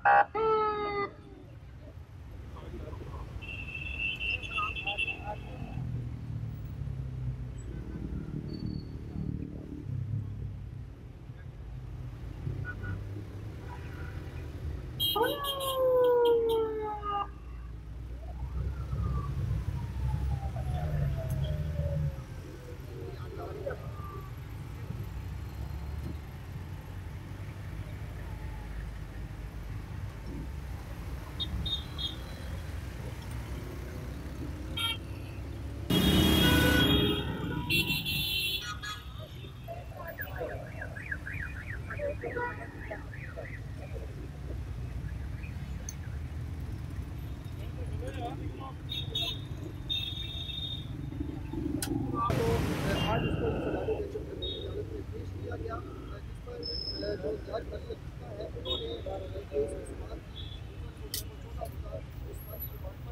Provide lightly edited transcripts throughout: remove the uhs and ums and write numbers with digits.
आज इसको सजाने के चक्कर में अदालत में पेश किया गया, जिस पर जो जज मरियम गुप्ता है उन्होंने केस की समाअत की। चौदह बता उस्मानी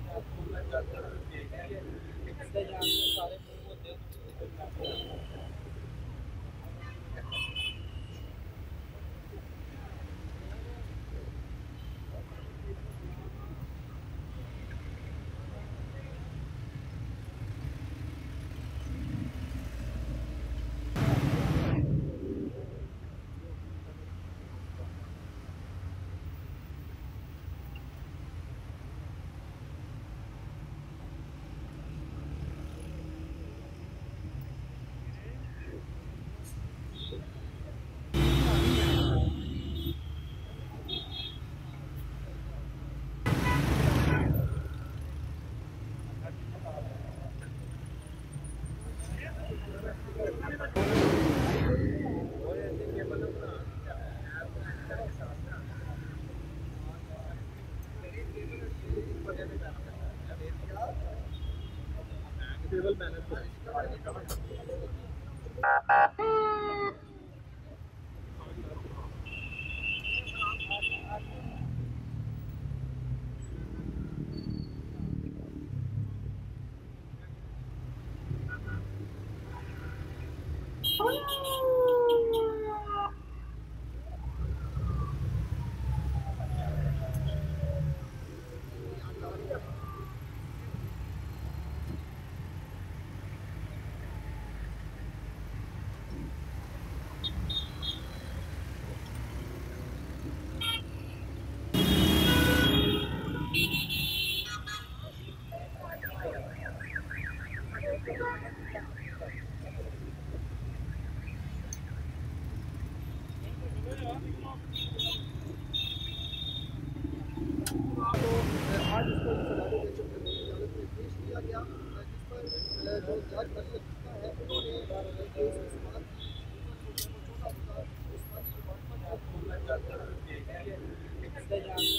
डिपार्टमेंट टेबल मैनेज आज इसको सजाने के चक्कर में अदालत में पेश किया गया, जिस पर जो जज मरियम गुप्ता है उन्होंने केस की समाअत की। चौदह बता उस्मानी डिपार्टमेंट